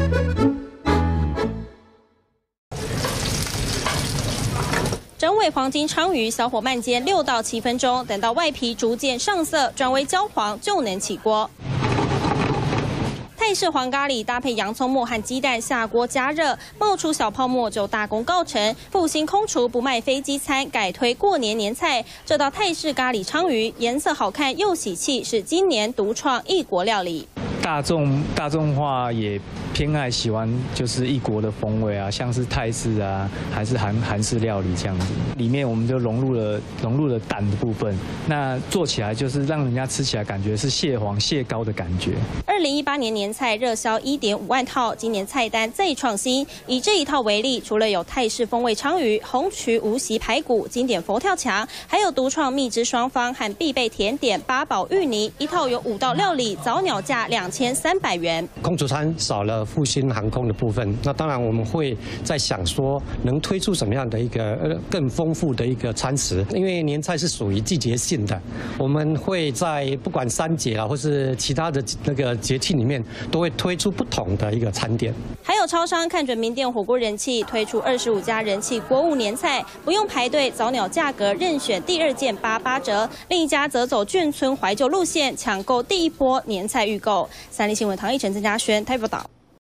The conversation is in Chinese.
整尾黄金鲳鱼小火慢煎6到7分钟，等到外皮逐渐上色，转为焦黄就能起锅。 泰式黄咖喱搭配洋葱末和鸡蛋下锅加热，冒出小泡沫就大功告成。复兴空厨不卖飞机餐，改推过年年菜。这道泰式咖喱鲳鱼颜色好看又喜气，是今年独创异国料理。 大众化也偏爱喜欢就是异国的风味啊，像是泰式啊，还是韩式料理这样子。里面我们就融入了蛋的部分，那做起来就是让人家吃起来感觉是蟹黄蟹膏的感觉。 2018年年菜热销1.5万套，今年菜单再创新，以这一套为例，除了有泰式风味鲳鱼、红曲无锡排骨、经典佛跳墙，还有独创蜜汁双方和必备甜点八宝芋泥，一套有5道料理，早鸟价2300元。 空厨餐少了复兴航空的部分，那当然我们会在想说，能推出什么样的一个更丰富的一个餐食，因为年菜是属于季节性的，我们会在不管3节啊，或是其他的那个节气里面，都会推出不同的一个餐点。 还有超商看准名店火锅人气，推出25家人气国物年菜，不用排队，早鸟价格任选第2件88折。另一家则走眷村怀旧路线，抢购第一波年菜预购。三立新闻唐奕晨、曾嘉轩台北报道。